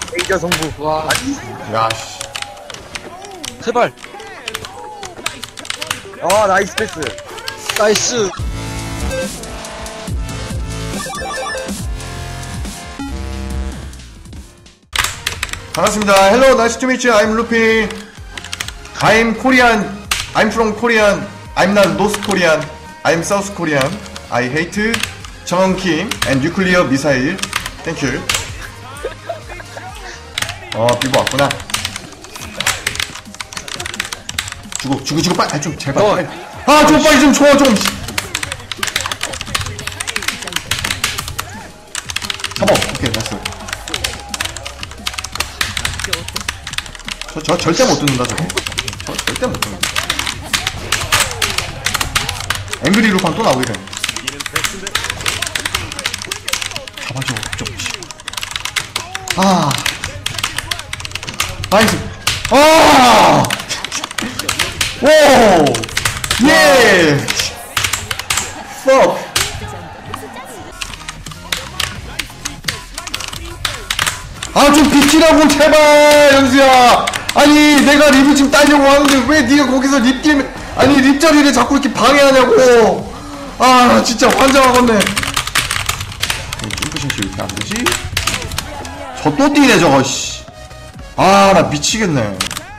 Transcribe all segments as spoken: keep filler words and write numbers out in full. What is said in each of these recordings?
레이저 성부. 와, 야, 씨. 제발. 어, 나이스 패스. 나이스. 반갑습니다. Hello, nice to meet you. I'm Luffy. I'm Korean. I'm from Korean. I'm not North Korean. I'm South Korean. I hate 정원 Kim and nuclear missile. Thank you. 어, 비보 왔구나. 주고, 주고, 주고, 빨리, 아, 좀, 제발, 어. 빨리. 아, 좀 빨리 좀 줘, 좀. 잡아. 오케이, 됐어. 저, 저 절대 못 뜯는다, 저거. 저 절대 못 뜯는다. 앵그리 루판 또 나오게 돼. 잡아줘, 좀. 아. 나이스. 아! 오! 예! fuck! 아, 좀 비키라고, 제발, 연수야! 아니, 내가 립을 지금 따려고 하는데, 왜 네가 거기서 립 게임, 아니, 립 자리를 자꾸 이렇게 방해하냐고! 아, 진짜 환장하겠네. 점프샷이 왜 이렇게 안 되지? 저 또 뛰네, 저거, 씨. 아, 나 미치겠네.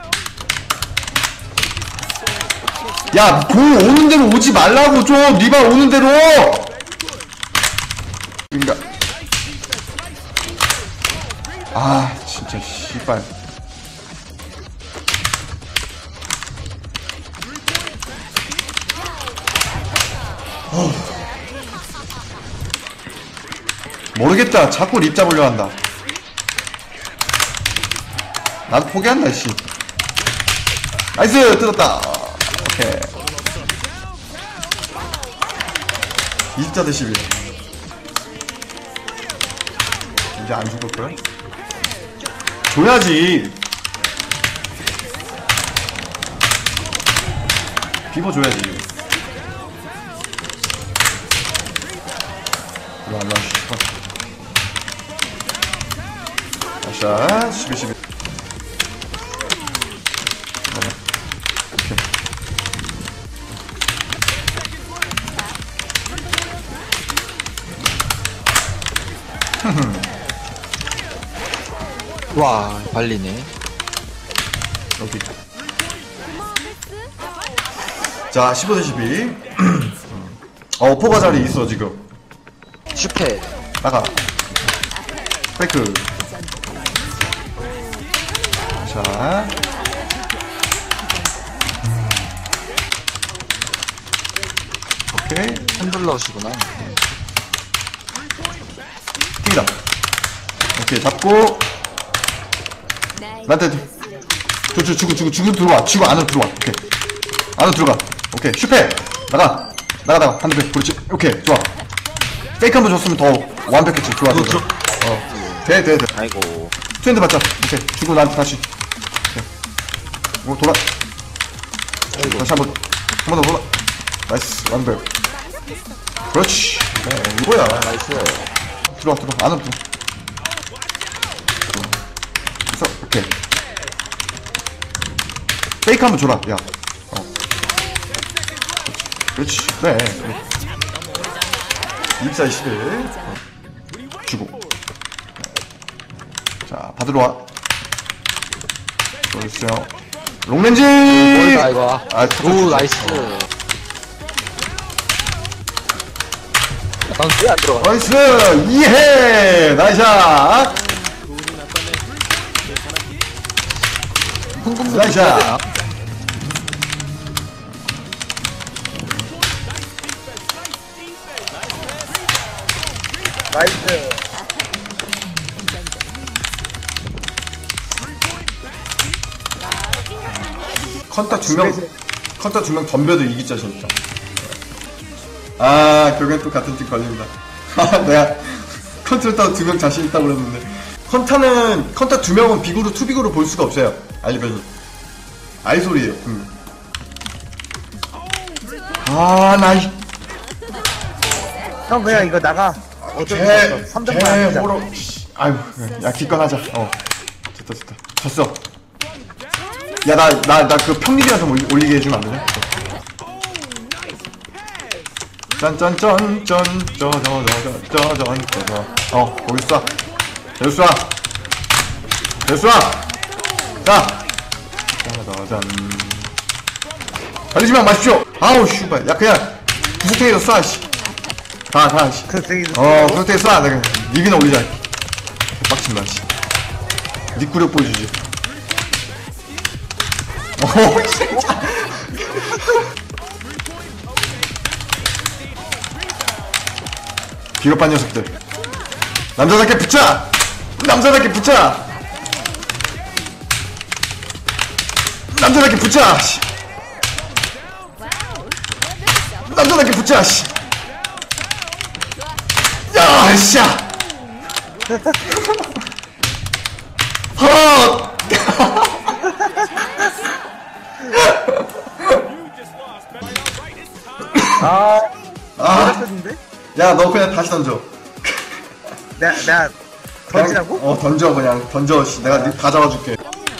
야, 공 오는 대로 오지 말라고 좀! 리바 오는 대로! 그니까. 아, 진짜, 씨발. 어. 모르겠다. 자꾸 립 잡으려 한다. 나도 포기한다, 씨. 나이스! 뜯었다. 오케이. 이십 대 십일. 이제 안 죽을걸? 줘야지. 비버 줘야지. 이거 안 나와, 씨발. 아샤, 십일, 십일. 와, 발리네. 여기. 자, 십오 대 십이. 어, 포가 자리 있어, 지금. 슈페. 나가. 페이크. 자. 오케이. 핸들러시구나. 킹이다. 오케이, 잡고. 나한테, 저, 저, 주고, 주고, 주고 들어와. 주고 안으로 들어와. 오케이. 안으로 들어가. 오케이. 슈페! 나가. 나가, 나가. 한 대, 그렇지. 오케이, 좋아. 페이크 한번 줬으면 더 완벽했지. 좋아, 좋아. 좋아. 어. 돼, 돼, 돼. 아이고. 트렌드 받자. 오케이. 주고 나한테 다시. 오케이. 오, 돌아. 아이고. 다시 한 번. 한 번 더 돌아. 나이스. 완벽. 그렇지. 네, 이거야. 나이스. 들어와, 들어와. 안으로 들어와. 됐어. 오케이. 페이크 한번 줘라. 야. 어. 그렇지. 그래. 그래. 이십사, 이십일. 어. 주고. 자, 받으러 와. 보여주세요. 롱렌지! 뭘다, 이거. 아, 오, 나이스. 난 왜 안 들어가? 나이스! 이해! 나이샷! 흥분도 나이스! 해야 되나? 나이스. 컨타 두 명, 컨타 두 명 덤벼도 이기자, 진짜. 아, 결국엔 또 같은 팀 걸린다. 내가 컨트를 따도 두 명 자신 있다고 그랬는데. 컨타는, 컨타 두 명은 비구로, 투비구로 볼 수가 없어요. 알리베니. 아이소리에요. 음. 아, 나, 이, 형, 그냥 이거 나가. 어쩔 수 제, 없어. 삼 제, 점만 하자. 뭐로, 아유, 야, 기권하자. 어. 됐다 됐다 졌어. 야 나 나 나 그 평균이랑 좀 올리, 올리게 해주면 안 되냐? 짠짠짠짠 짜자자자자잔 어 거기 쏴 여기 쏴 여기 쏴 자 짜자잔 달리지마 마십시오. 아우 슈발 야 그냥 구석탱이에서 쏴 씨. 가 가 씨. 어 구석탱이 쏴 내가 리비나 올리자. 빡친다 씨. 니 구력 보여주지. 어 진짜 비겁한 녀석들. 남자답게 붙자! 남자답게 붙자! 남자답게 붙자! 씨. 남자답게 붙자! 씨. 야, 씨! 헛! 아, 아, 잘했는데? 야, 너 그냥 다시 던져. 내가, 내가 던지라고? 그냥, 어, 던져, 그냥. 던져, 씨. 내가 니 다 잡아줄게.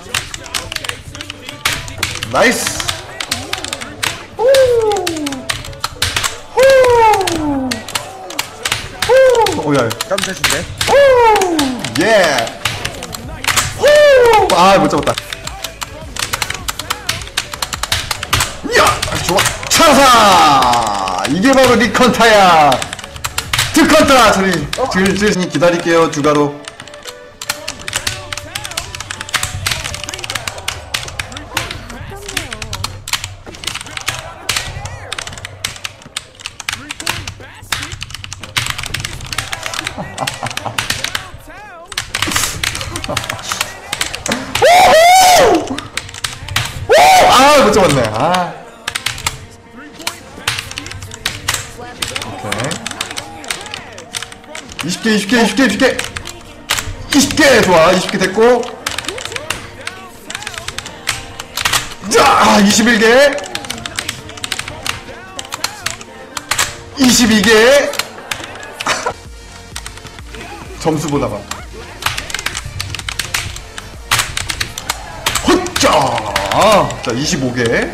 나이스! 후! 후! 후! 오야. 점샷인데? 후! 예! 후! 아, 못 잡았다. 야! 아, 좋아. 차사! 이게 바로 리컨타야! 드컨타! 저리, 질질 기다릴게요, 주가로. 아, 못 잡았네. 아. 오케이. 이십 개, 이십 개, 이십 개, 이십 개. 이십 개, 좋아. 이십 개 됐고. 자, 이십일 개. 이십이 개. 점수 보다가. 헛자! 자, 이십오 개.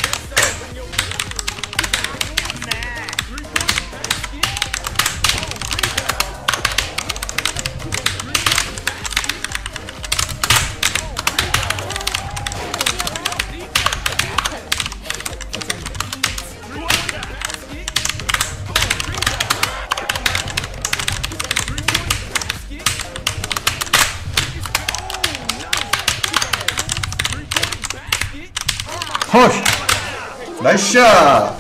헐! 나이스 샷!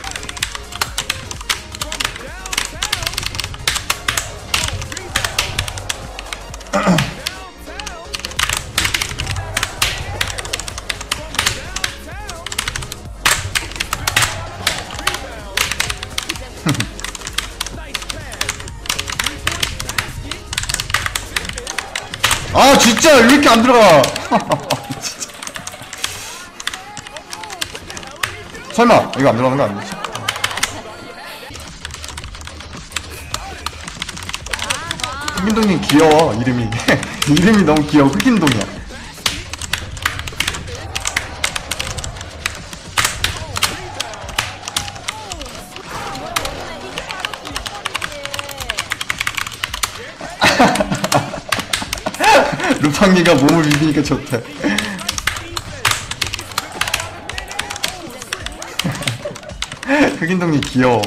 아 진짜 왜 이렇게 안 들어가? 설마 이거 안 들어가는 거 아니지? 흑인동님 귀여워 이름이. 이름이 너무 귀여워. 흑인동이야. 루팡이가 몸을 비비니까 좋대. 흑인동이 귀여워.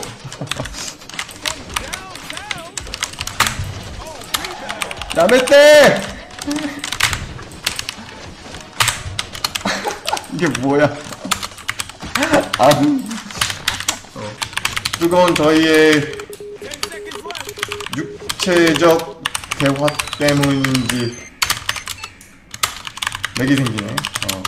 남의 때! 이게 뭐야? 아, 어. 뜨거운 저희의 육체적 대화 때문인지 맥이 생기네. 어.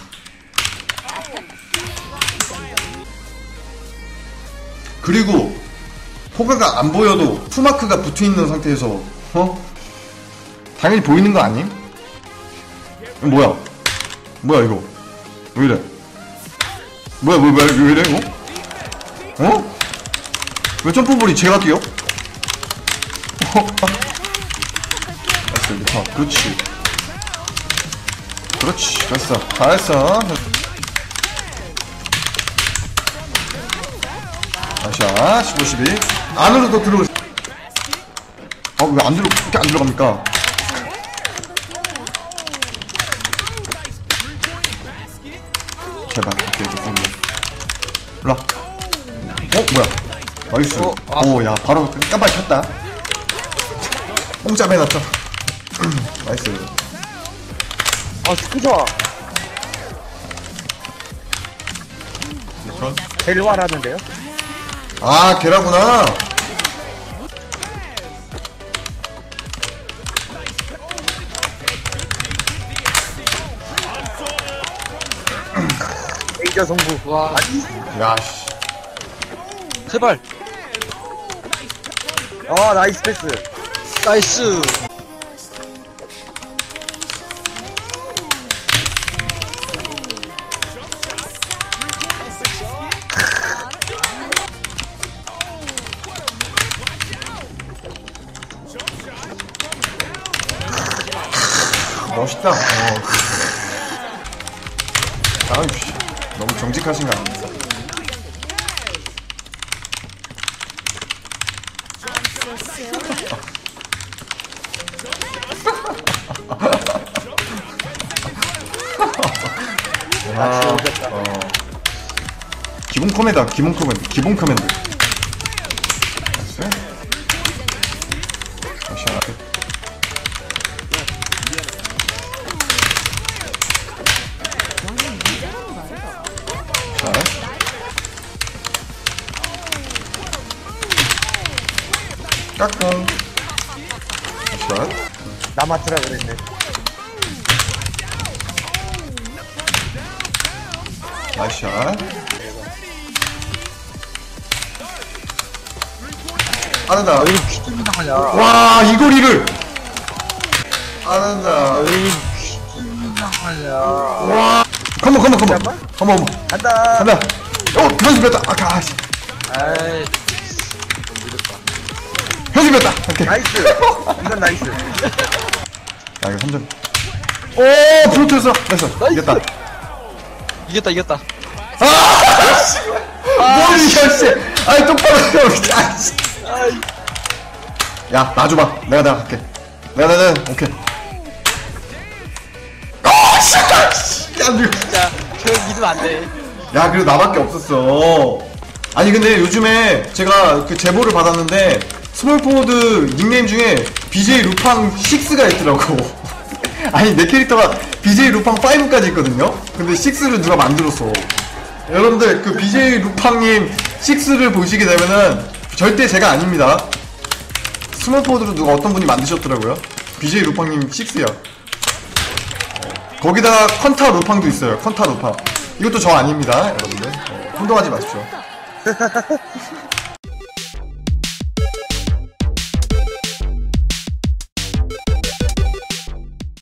그리고 포가가 안 보여도 투마크가 붙어있는 상태에서 어? 당연히 보이는 거 아님? 이거 뭐야? 뭐야 이거? 왜 이래? 뭐야 뭐야 왜, 왜 이래 이거? 어? 왜 점프볼이 제가 뛰어? 어? 아, 그렇지. 그렇지. 됐어. 잘했어. 자, 십오, 십이. 안으로 더 들어오. 아, 왜 안 들어, 이렇게 안 들어갑니까? 제발, 오케이, 됐습니다. 일로와. 어, 뭐야. 나이스. 어, 아. 오, 야, 바로 깜빡이 켰다. 뽕짜 해놨다. 나이스. 아, 스키 좋아. 이건? 벨와라는데요? 아, 걔라구나. 레이저 성부. 와, 야, 씨. 제발. 아, 나이스 패스. 나이스. 멋있다. 어. 아이씨. 너무 정직하신 거 아닙니까? 아, 어. 기본 커맨드, 기본 커맨드, 기본 커맨드. 됐어요? 다시 하나. 자. 깍꿍. 샷. 나마트라 그랬네. 나이스 샷. 안한다. 왜 이렇게 귀뚱이 나가냐. 와, 이거리를. 안한다. 왜 이렇게 귀뚱이 나가냐. 와. 컴온, 컴온, 컴온. 잠깐만. 컴온, 컴온. 간다. 간다. 어, 편집했다. 아까, 아씨. 아이, 좀 늦었다. 편집했다. 오케이. 나이스. 이건 나이스. 야, 이거 삼 점. 오, 프로토스. 됐어. 나이스. 이겼다. 이겼다, 이겼다. 아, 씨. 뭘 이겨, 씨. 아이, 똑바로 해. 아, 씨. 아이. 야, 놔줘봐. 내가, 내가 갈게. 내가, 내가, 내가. 오케이. 아, 씨. 아, 씨. 야, 미 진짜, 저 믿으면 안 돼. 야, 그래도 나밖에 없었어. 아니, 근데 요즘에 제가 그 제보를 받았는데, 스몰포워드 닉네임 중에 비제이 루팡 식스가 있더라고. 아니, 내 캐릭터가 비제이 루팡 파이브까지 있거든요? 근데 식스를 누가 만들었어. 여러분들, 그 비제이 루팡님 식스를 보시게 되면은, 절대 제가 아닙니다. 스몰포워드로 누가 어떤 분이 만드셨더라고요. 비제이 루팡님 식스야. 거기다가 컨타 루팡도 있어요. 컨타 루팡. 이것도 저 아닙니다, 여러분들. 어, 혼동하지 마십시오.